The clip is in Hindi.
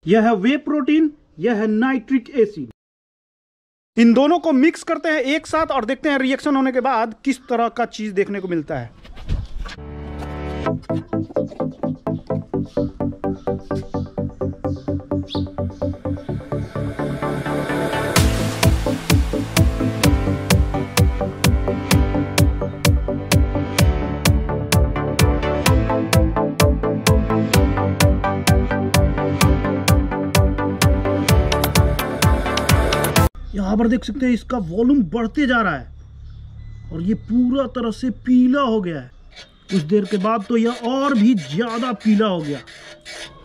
यह है वे प्रोटीन, यह है नाइट्रिक एसिड। इन दोनों को मिक्स करते हैं एक साथ और देखते हैं रिएक्शन होने के बाद किस तरह का चीज देखने को मिलता है। यहाँ पर देख सकते हैं इसका वॉल्यूम बढ़ते जा रहा है और ये पूरा तरह से पीला हो गया है। कुछ देर के बाद तो यह और भी ज्यादा पीला हो गया।